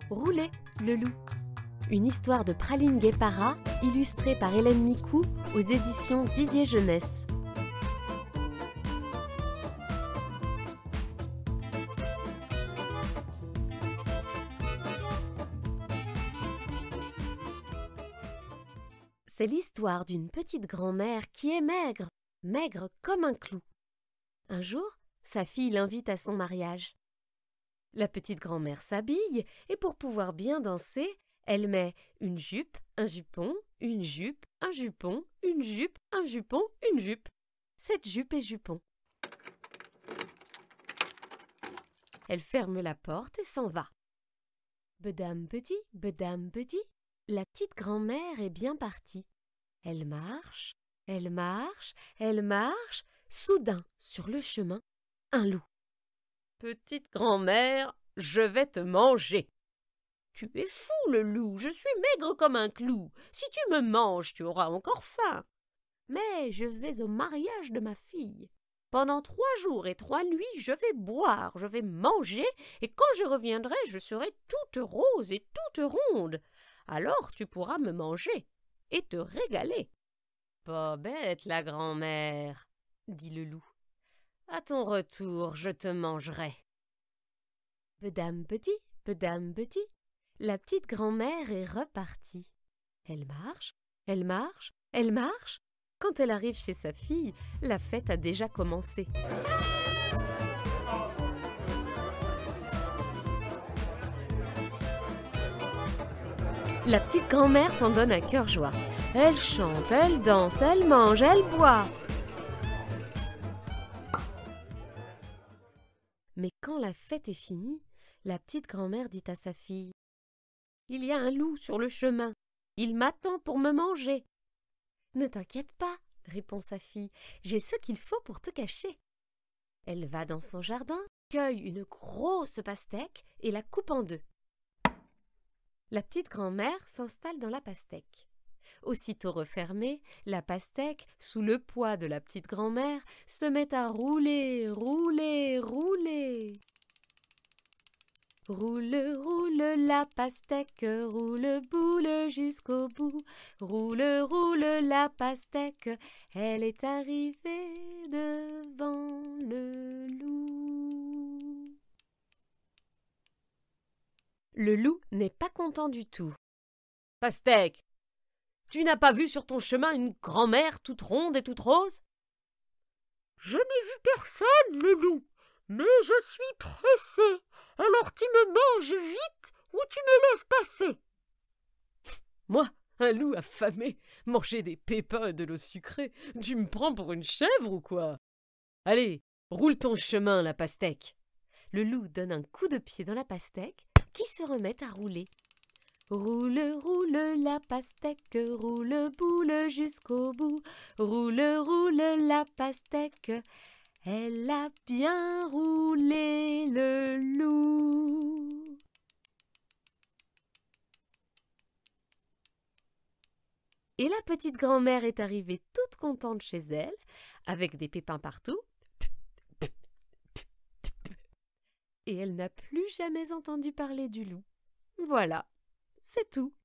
Rouler, le loup. Une histoire de Praline Guépara, illustrée par Hélène Micou aux éditions Didier Jeunesse. C'est l'histoire d'une petite grand-mère qui est maigre, maigre comme un clou. Un jour, sa fille l'invite à son mariage. La petite grand-mère s'habille et pour pouvoir bien danser, elle met une jupe, un jupon, une jupe, un jupon, une jupe, un jupon, une jupe. 7 jupes et jupons. Elle ferme la porte et s'en va. Bedam petit, la petite grand-mère est bien partie. Elle marche, elle marche, elle marche. Soudain, sur le chemin, un loup. « Petite grand-mère, je vais te manger. »« Tu es fou, le loup, je suis maigre comme un clou. Si tu me manges, tu auras encore faim. Mais je vais au mariage de ma fille. Pendant 3 jours et 3 nuits, je vais boire, je vais manger, et quand je reviendrai, je serai toute rose et toute ronde. Alors tu pourras me manger et te régaler. »« Pas bête, la grand-mère, » dit le loup. « À ton retour, je te mangerai. » Bedam petit, la petite grand-mère est repartie. Elle marche, elle marche, elle marche. Quand elle arrive chez sa fille, la fête a déjà commencé. La petite grand-mère s'en donne à cœur joie. Elle chante, elle danse, elle mange, elle boit. Mais quand la fête est finie, la petite grand-mère dit à sa fille « Il y a un loup sur le chemin. Il m'attend pour me manger. »« Ne t'inquiète pas, » répond sa fille, « j'ai ce qu'il faut pour te cacher. » Elle va dans son jardin, cueille une grosse pastèque et la coupe en 2. La petite grand-mère s'installe dans la pastèque. Aussitôt refermée, la pastèque, sous le poids de la petite grand-mère, se met à rouler, rouler, rouler. Roule, roule la pastèque, roule boule jusqu'au bout. Roule, roule la pastèque, elle est arrivée devant le loup. Le loup n'est pas content du tout. « Pastèque, tu n'as pas vu sur ton chemin une grand-mère toute ronde et toute rose ?»« Je n'ai vu personne, le loup, mais je suis pressé. Alors tu me manges vite ou tu me laisses passer. » Moi, un loup affamé, manger des pépins et de l'eau sucrée, tu me prends pour une chèvre ou quoi? Allez, roule ton chemin, la pastèque. Le loup donne un coup de pied dans la pastèque qui se remet à rouler. Roule, roule la pastèque, roule boule jusqu'au bout. Roule, roule la pastèque, elle a bien roulé le loup. Et la petite grand-mère est arrivée toute contente chez elle, avec des pépins partout. Et elle n'a plus jamais entendu parler du loup. Voilà, c'est tout.